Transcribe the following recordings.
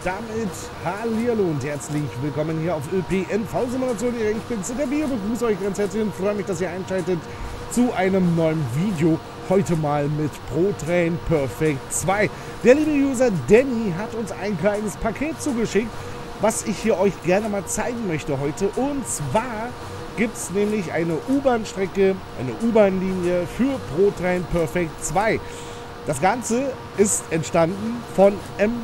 damit hallihallo und herzlich willkommen hier auf ÖPNV-Simulation. Ich bin's, der Bio, begrüße euch ganz herzlich und freue mich, dass ihr einschaltet zu einem neuen Video. Heute mal mit ProTrain Perfect 2. Der liebe User Danny hat uns ein kleines Paket zugeschickt, was ich hier euch gerne mal zeigen möchte heute. Und zwar gibt es nämlich eine U-Bahn-Strecke, eine U-Bahn-Linie für ProTrain Perfect 2. Das Ganze ist entstanden von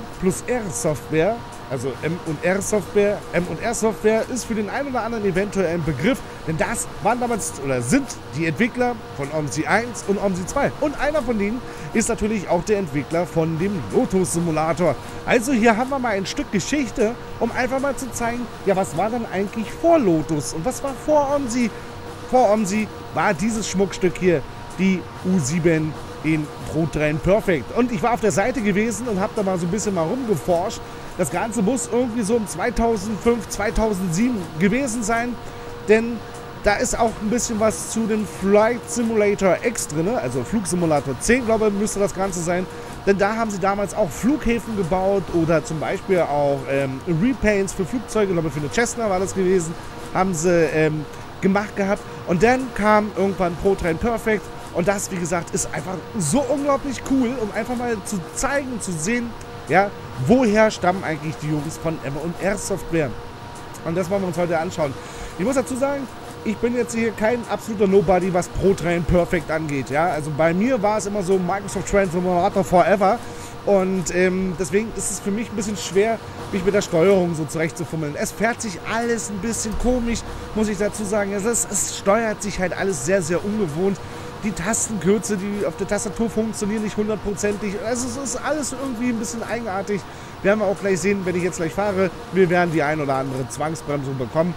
M+R Software, also M&R Software. M&R Software ist für den einen oder anderen eventuell ein Begriff, denn das waren damals oder sind die Entwickler von OMSI 1 und OMSI 2. Und einer von denen ist natürlich auch der Entwickler von dem Lotus Simulator. Also hier haben wir mal ein Stück Geschichte, um einfach mal zu zeigen, ja, was war dann eigentlich vor Lotus und was war vor OMSI? Vor OMSI war dieses Schmuckstück hier, die U7 in ProTrain Perfect. Und ich war auf der Seite gewesen und habe da mal so ein bisschen mal rumgeforscht. Das Ganze muss irgendwie so um 2005, 2007 gewesen sein, denn da ist auch ein bisschen was zu dem Flight Simulator X drin, also Flugsimulator 10, glaube ich, müsste das Ganze sein. Denn da haben sie damals auch Flughäfen gebaut oder zum Beispiel auch Repaints für Flugzeuge, glaube ich, für eine Cessna war das gewesen, haben sie gemacht gehabt. Und dann kam irgendwann ProTrain Perfect. Und das, wie gesagt, ist einfach so unglaublich cool, um einfach mal zu zeigen, zu sehen, ja, woher stammen eigentlich die Jungs von M&R Software. Und das wollen wir uns heute anschauen. Ich muss dazu sagen, ich bin jetzt hier kein absoluter Nobody, was ProTrain Perfect angeht. Ja? Also bei mir war es immer so Microsoft Train Simulator Forever. Und deswegen ist es für mich ein bisschen schwer, mich mit der Steuerung so zurechtzufummeln. Es fährt sich alles ein bisschen komisch, muss ich dazu sagen. Es steuert sich halt alles sehr, sehr ungewohnt. Die Tastenkürze, die auf der Tastatur funktionieren nicht hundertprozentig. Also es ist alles irgendwie ein bisschen eigenartig. Werden wir auch gleich sehen, wenn ich jetzt gleich fahre. Wir werden die ein oder andere Zwangsbremsung bekommen.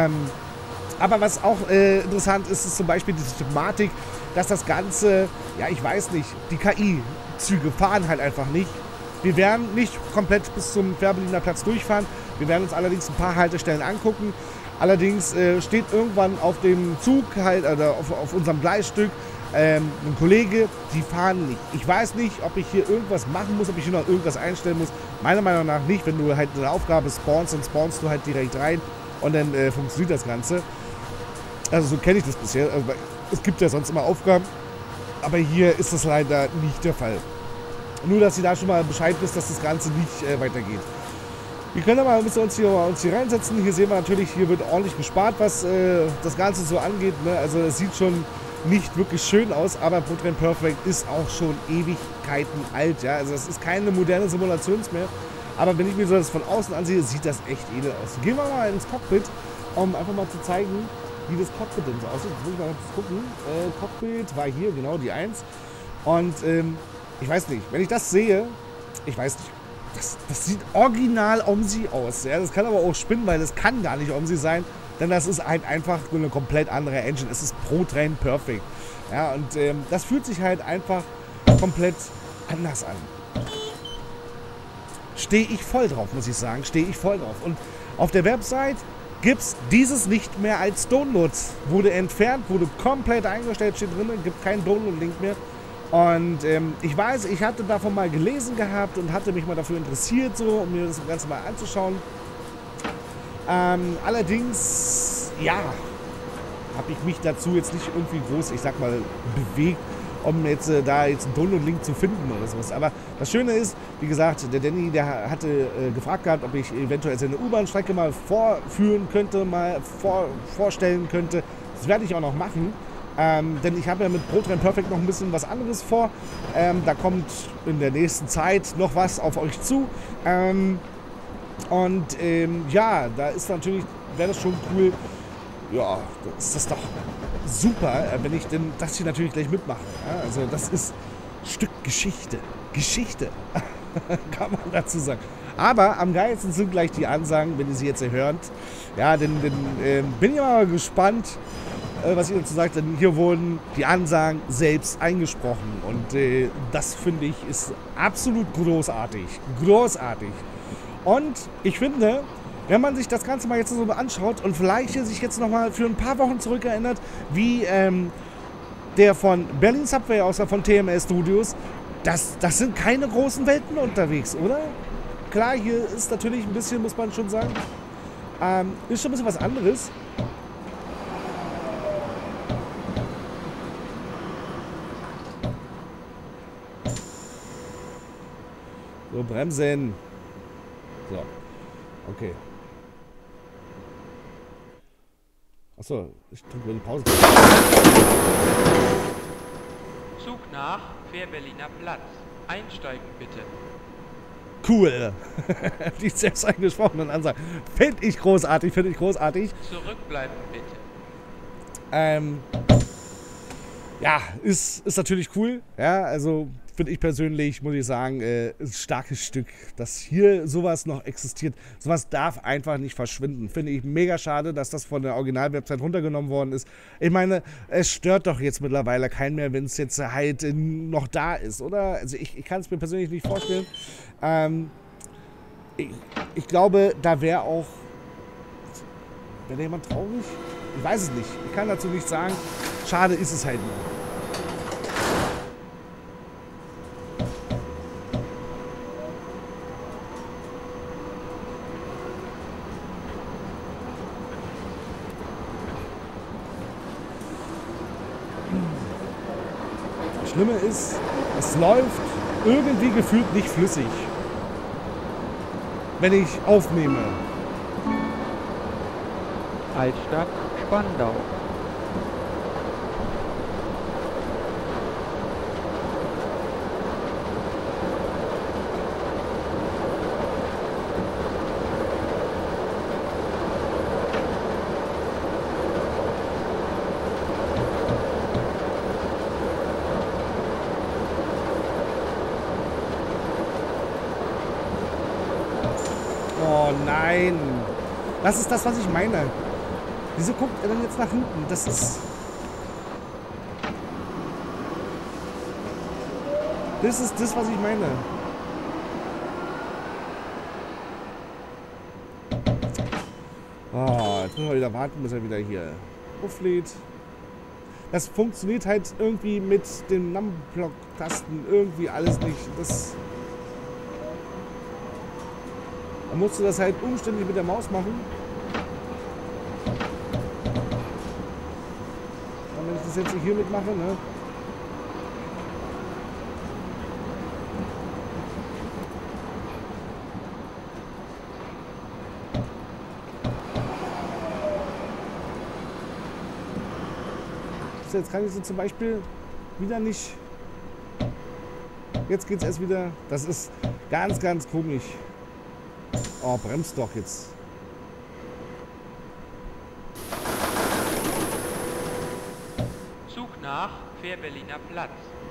Aber was auch interessant ist, ist zum Beispiel die Thematik, dass das Ganze, ja, ich weiß nicht, die KI-Züge fahren halt einfach nicht. Wir werden nicht komplett bis zum Fährberliner Platz durchfahren. Wir werden uns allerdings ein paar Haltestellen angucken. Allerdings steht irgendwann auf dem Zug, halt, oder auf unserem Gleisstück, ein Kollege, die fahren nicht. Ich weiß nicht, ob ich hier irgendwas machen muss, ob ich hier noch irgendwas einstellen muss. Meiner Meinung nach nicht. Wenn du halt eine Aufgabe spawnst, dann spawnst du halt direkt rein und dann funktioniert das Ganze. Also so kenne ich das bisher. Also, es gibt ja sonst immer Aufgaben, aber hier ist das leider nicht der Fall. Nur, dass ihr da schon mal Bescheid wisst, dass das Ganze nicht weitergeht. Wir können aber ein bisschen uns hier reinsetzen. Hier sehen wir natürlich, hier wird ordentlich gespart, was das Ganze so angeht. Ne? Also es sieht schon nicht wirklich schön aus, aber ProTrain Perfect ist auch schon Ewigkeiten alt. Ja? Also es ist keine moderne Simulation mehr. Aber wenn ich mir so das von außen ansehe, sieht das echt edel aus. Gehen wir mal ins Cockpit, um einfach mal zu zeigen, wie das Cockpit denn so aussieht. Jetzt muss ich mal kurz gucken. Cockpit war hier, genau, die 1. Und ich weiß nicht, wenn ich das sehe, ich weiß nicht. Das sieht original OMSI aus. Ja? Das kann aber auch spinnen, weil das kann gar nicht OMSI sein. Denn das ist halt einfach eine komplett andere Engine. Es ist ProTrain Perfect. Ja, und das fühlt sich halt einfach komplett anders an. Stehe ich voll drauf, muss ich sagen. Stehe ich voll drauf. Und auf der Website gibt es dieses nicht mehr als Download. Wurde entfernt, wurde komplett eingestellt, steht drin. Gibt keinen Download-Link mehr. Und ich weiß, ich hatte davon mal gelesen gehabt und hatte mich mal dafür interessiert, so, um mir das Ganze mal anzuschauen. Allerdings, ja, habe ich mich dazu jetzt nicht irgendwie groß, ich sag mal, bewegt, um jetzt da jetzt einen Download-Link zu finden oder sowas. Aber das Schöne ist, wie gesagt, der Danny, der hatte gefragt gehabt, ob ich eventuell eine U-Bahn-Strecke mal vorführen könnte, mal vorstellen könnte. Das werde ich auch noch machen. Denn ich habe ja mit ProTrain Perfect noch ein bisschen was anderes vor. Da kommt in der nächsten Zeit noch was auf euch zu. Ja, da ist natürlich, wäre das schon cool. Ja, ist das doch super, wenn ich denn das hier natürlich gleich mitmache. Ja, also das ist ein Stück Geschichte. Geschichte, kann man dazu sagen. Aber am geilsten sind gleich die Ansagen, wenn ihr sie jetzt hört. Ja, denn bin ich mal gespannt, was ihr dazu sagt, denn hier wurden die Ansagen selbst eingesprochen und das finde ich ist absolut großartig. Großartig. Und ich finde, wenn man sich das Ganze mal jetzt so anschaut und vielleicht sich jetzt nochmal für ein paar Wochen zurückerinnert, wie der von Berlin Subway außer von TMS Studios, das sind keine großen Welten unterwegs, oder? klar, hier ist natürlich ein bisschen, muss man schon sagen, ist schon ein bisschen was anderes. So, bremsen. So, okay. Achso, ich drücke mal die Pause. Zug nach Fähr-Berliner Platz. Einsteigen bitte. Cool. Die selbst eingesprochenen Ansagen. Finde ich großartig, finde ich großartig. Zurückbleiben bitte. Ja, ist natürlich cool. Ja, also finde ich persönlich, muss ich sagen, ist ein starkes Stück, dass hier sowas noch existiert. Sowas darf einfach nicht verschwinden. Finde ich mega schade, dass das von der Original-Website runtergenommen worden ist. Ich meine, es stört doch jetzt mittlerweile keinen mehr, wenn es jetzt halt noch da ist, oder? Also ich kann es mir persönlich nicht vorstellen. Ich glaube, da wäre auch... Wäre da jemand traurig? Ich weiß es nicht. Ich kann dazu nichts sagen. Schade ist es halt nur. Das Schlimme ist, es läuft irgendwie gefühlt nicht flüssig, wenn ich aufnehme. Altstadt Spandau. Oh nein. Das ist das, was ich meine. Wieso guckt er denn jetzt nach hinten? Das ist... Das ist das, was ich meine. Oh, jetzt müssen wir wieder warten, bis er wieder hier auflädt. Das funktioniert halt irgendwie mit den Numblock-Tasten irgendwie alles nicht. Dann musst du das halt umständlich mit der Maus machen. Und wenn ich das jetzt hier mitmache, ne? Jetzt kann ich sie zum Beispiel wieder nicht... Jetzt geht's erst wieder... Das ist ganz, ganz komisch. Oh, bremst doch jetzt. Zug nach Fähr-Berliner Platz.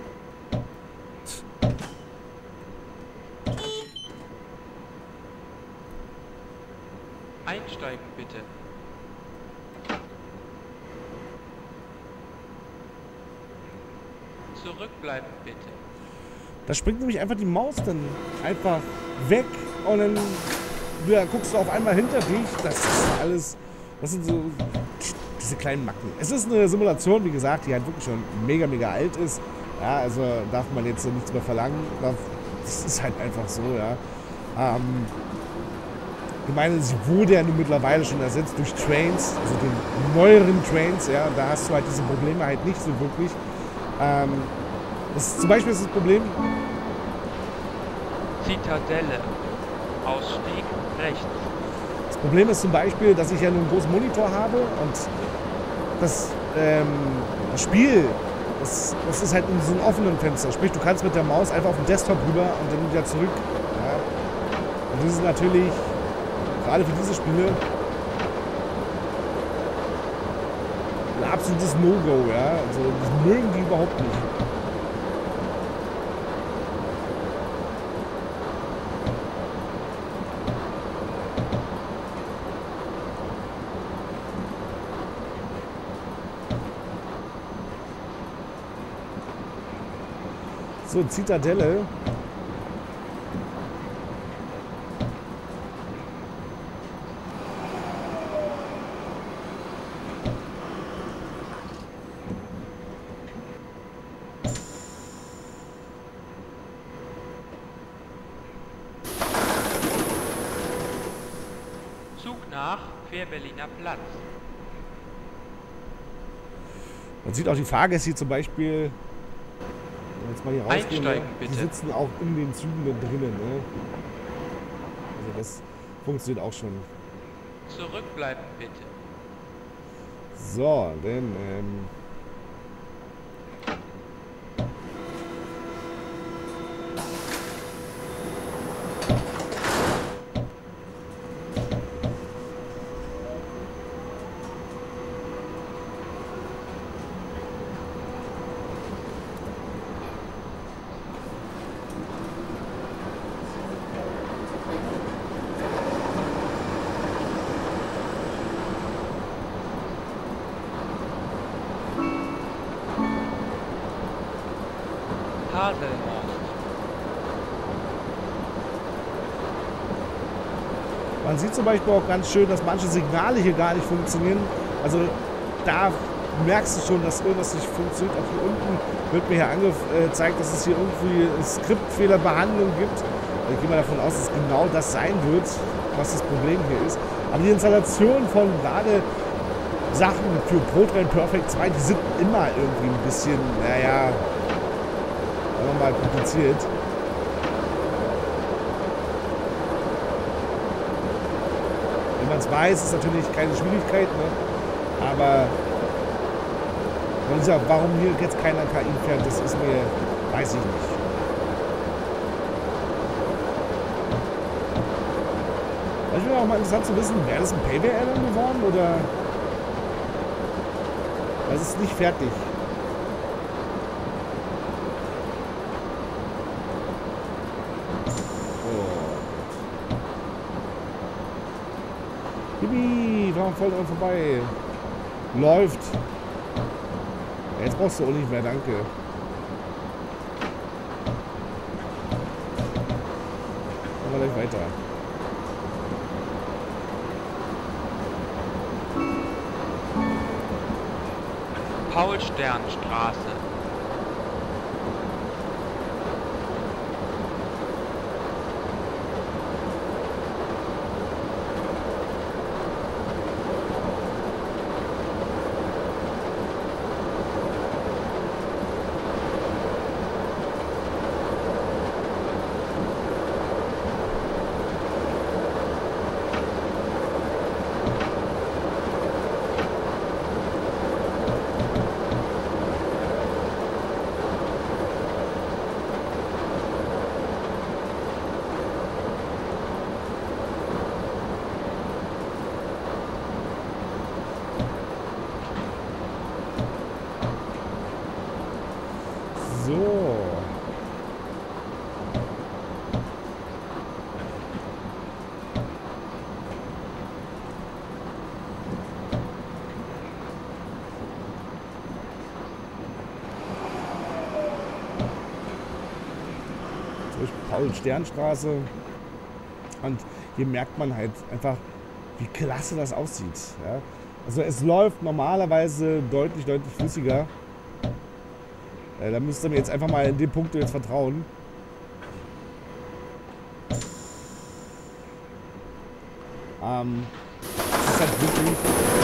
Einsteigen bitte. Zurückbleiben bitte. Da springt nämlich einfach die Maus dann einfach weg und dann guckst du auf einmal hinter dich. Das ist alles, das sind so diese kleinen Macken. Es ist eine Simulation, wie gesagt, die halt wirklich schon mega, mega alt ist. Ja, also darf man jetzt nichts mehr verlangen. Das ist halt einfach so, ja. Ich meine, sie wurde ja nun mittlerweile schon ersetzt durch Trains, also den neueren Trains, ja. Da hast du halt diese Probleme halt nicht so wirklich. Zum Beispiel ist das Problem... Zitadelle. Ausstieg rechts. Das Problem ist zum Beispiel, dass ich ja nur einen großen Monitor habe und das Spiel, das ist halt in so einem offenen Fenster. Sprich, du kannst mit der Maus einfach auf den Desktop rüber und dann wieder zurück. Ja. Und das ist natürlich, gerade für diese Spiele, ein absolutes No-Go. Ja. Also das mögen die überhaupt nicht. So, Zitadelle. Fährberliner Platz. Man sieht auch die Fahrgäste hier zum Beispiel, wenn wir jetzt mal hier rausgehen, Einsteigen, ne? Die bitte. sitzen auch in den Zügen da drinnen. Ne? Also das funktioniert auch schon. Zurückbleiben bitte. So, denn Haselhorst. man sieht zum Beispiel auch ganz schön, dass manche Signale hier gar nicht funktionieren. Also da merkst du schon, dass irgendwas nicht funktioniert. Auch hier unten wird mir hier angezeigt, dass es hier irgendwie Skriptfehlerbehandlung gibt. Ich gehe mal davon aus, dass genau das sein wird, was das Problem hier ist. Aber die Installation von gerade Sachen für ProTrain Perfect 2, die sind immer irgendwie ein bisschen, naja, sagen wir mal, kompliziert. Wenn man es weiß, ist natürlich keine Schwierigkeit, ne? Aber man sagt, warum hier jetzt keiner KI fährt, das ist mir, weiß ich nicht. Ich finde auch mal interessant zu wissen, wäre das ein Payday-Add-on geworden oder? Das ist nicht fertig. Bibi, wir haben voll dran vorbei. Läuft. Jetzt brauchst du auch nicht mehr, danke. Machen wir gleich weiter. Paul-Stern-Straße. So. Durch Paul-Stern-Straße. Und hier merkt man halt einfach, wie klasse das aussieht. Ja? Also es läuft normalerweise deutlich flüssiger. Da müsst ihr mir jetzt einfach mal in dem Punkt jetzt vertrauen. Das ist halt wirklich,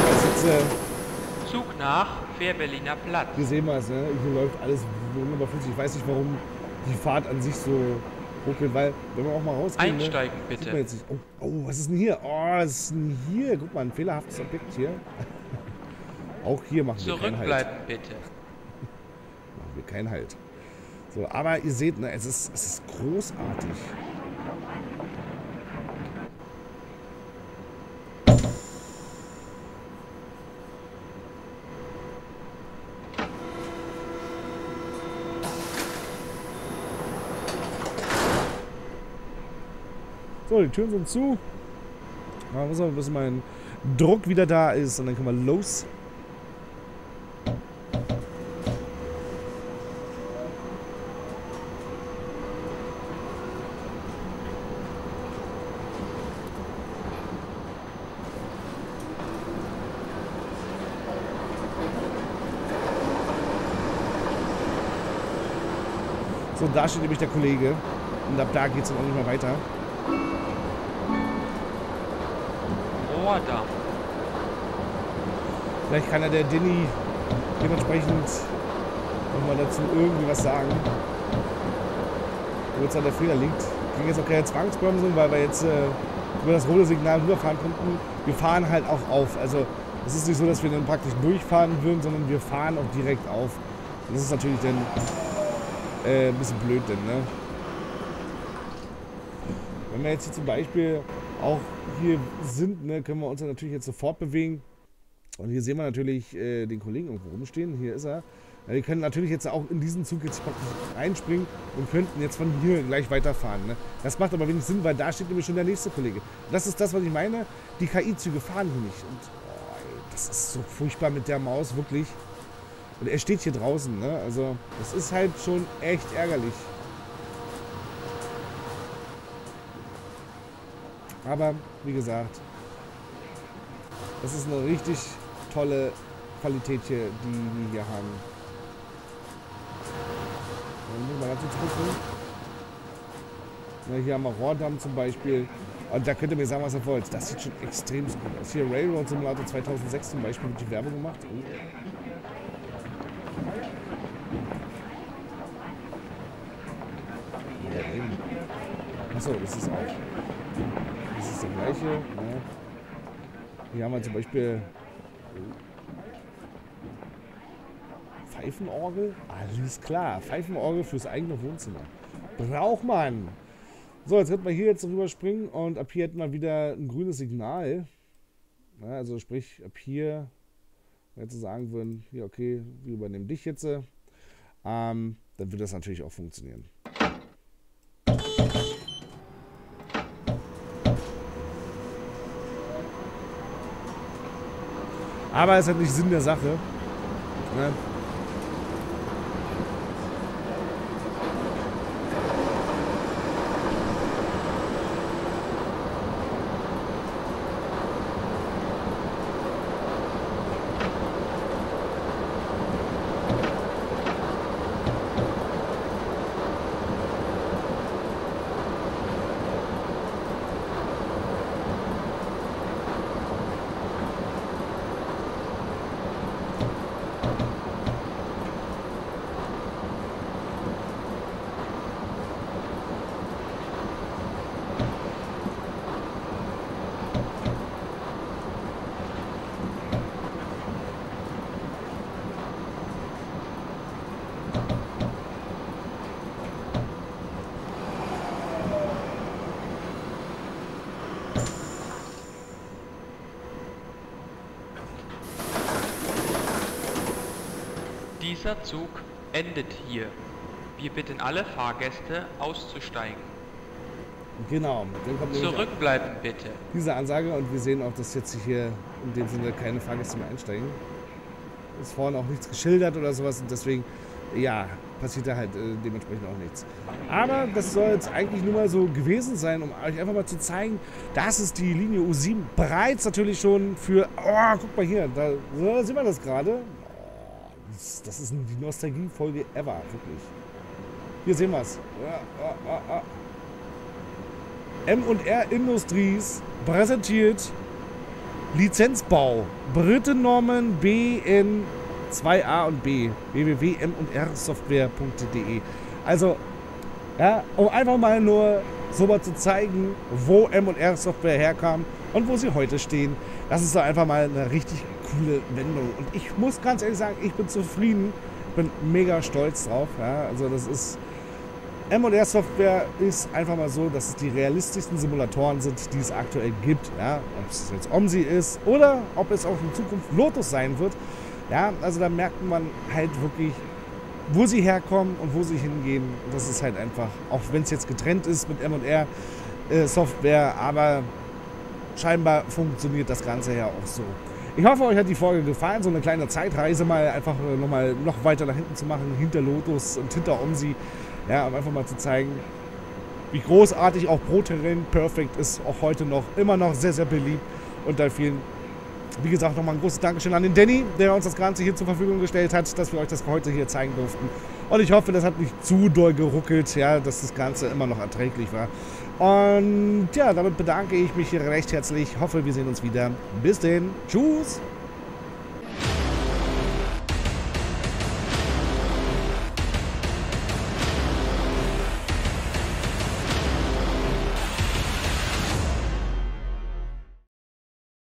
Zug nach Fährberliner Platz. hier sehen wir es, ne? Hier läuft alles wunderbar flüssig. Ich weiß nicht, warum die Fahrt an sich so ruckelt, weil, wenn wir auch mal rausgehen, Einsteigen, ne, bitte. sieht man jetzt nicht. Oh, was ist denn hier? Oh, was ist denn hier? Guck mal, ein fehlerhaftes Objekt hier. Auch hier machen wir keinen Halt. Zurückbleiben bitte. Machen wir keinen Halt. So, aber ihr seht, ne, es ist großartig. So, die Türen sind zu. Mal muss man, bis mein Druck wieder da ist und dann können wir los. So, da steht nämlich der Kollege. Und ab da geht es dann auch nicht mehr weiter. Rohrdamm. Vielleicht kann ja der Denny dementsprechend nochmal dazu irgendwie was sagen. Wo jetzt da der Fehler liegt. Wir kriegen jetzt auch keine Zwangsbremsung, weil wir jetzt über das rote Signal rüberfahren konnten. Wir fahren halt auch auf. Also es ist nicht so, dass wir dann praktisch durchfahren würden, sondern wir fahren auch direkt auf. Und das ist natürlich dann ein bisschen blöd denn, ne? Wenn wir jetzt hier zum Beispiel auch hier sind, ne, können wir uns dann natürlich jetzt sofort bewegen. Und hier sehen wir natürlich den Kollegen irgendwo rumstehen. Hier ist er. Ja, wir können natürlich jetzt auch in diesen Zug jetzt praktisch reinspringen und könnten jetzt von hier gleich weiterfahren. Ne? Das macht aber wenig Sinn, weil da steht nämlich schon der nächste Kollege. Und das ist das, was ich meine. Die KI-Züge fahren hier nicht. Und das ist so furchtbar mit der Maus, wirklich. Und er steht hier draußen. Ne? Also das ist halt schon echt ärgerlich. Aber wie gesagt, das ist eine richtig tolle Qualität hier, die wir hier haben. Dann muss man ganz kurz gucken. Na, hier haben wir Rohrdamm zum Beispiel. Und da könnt ihr mir sagen, was ihr wollt. Das sieht schon extrem gut aus. Hier Railroad Simulator 2006 zum Beispiel wird die Werbung gemacht. Achso, das ist auch. Das ist der gleiche. Ja. Hier haben wir zum Beispiel Pfeifenorgel. Alles klar. Pfeifenorgel fürs eigene Wohnzimmer. Braucht man. So, jetzt könnten wir hier jetzt rüber springen und ab hier hätten wir wieder ein grünes Signal. Ja, also sprich, ab hier, wenn wir jetzt sagen würden, ja okay, wir übernehmen dich jetzt, dann wird das natürlich auch funktionieren. Aber es hat nicht Sinn der Sache. Ne? Dieser Zug endet hier. Wir bitten alle Fahrgäste auszusteigen. Genau. Dann kommt Zurückbleiben bitte. Diese Ansage und wir sehen auch, dass jetzt hier in dem Sinne keine Fahrgäste mehr einsteigen. Ist vorne auch nichts geschildert oder sowas und deswegen, ja, passiert da halt dementsprechend auch nichts. Aber das soll jetzt eigentlich nur mal so gewesen sein, um euch einfach mal zu zeigen, dass es die Linie U7 bereits natürlich schon für, oh, guck mal hier, da sehen wir das gerade. Das ist die Nostalgie-Folge ever, wirklich. Hier sehen wir es. M&R Industries präsentiert Lizenzbau. Britennormen BN 2a und B. www.mrsoftware.de. Also, ja, um einfach mal nur so mal zu zeigen, wo M&R Software herkam und wo sie heute stehen. Das ist doch einfach mal eine richtig coole Wendung. Und ich muss ganz ehrlich sagen, ich bin zufrieden. Ich bin mega stolz drauf. Ja, also das ist... M&R Software ist einfach mal so, dass es die realistischsten Simulatoren sind, die es aktuell gibt. Ja, ob es jetzt OMSI ist oder ob es auch in Zukunft Lotus sein wird. Ja, also da merkt man halt wirklich, wo sie herkommen und wo sie hingehen. Und das ist halt einfach, auch wenn es jetzt getrennt ist mit M&R Software, aber scheinbar funktioniert das Ganze ja auch so. Ich hoffe, euch hat die Folge gefallen, so eine kleine Zeitreise mal einfach noch weiter nach hinten zu machen, hinter Lotus und hinter OMSI. Ja, um einfach mal zu zeigen, wie großartig auch ProTerrain Perfect ist, auch heute noch, immer noch sehr, sehr beliebt. Und da vielen, wie gesagt, nochmal ein großes Dankeschön an den Danny, der uns das Ganze hier zur Verfügung gestellt hat, dass wir euch das heute hier zeigen durften. Und ich hoffe, das hat nicht zu doll geruckelt, ja, dass das Ganze immer noch erträglich war. Und ja, damit bedanke ich mich hier recht herzlich. Hoffe, wir sehen uns wieder. Bis denn. Tschüss.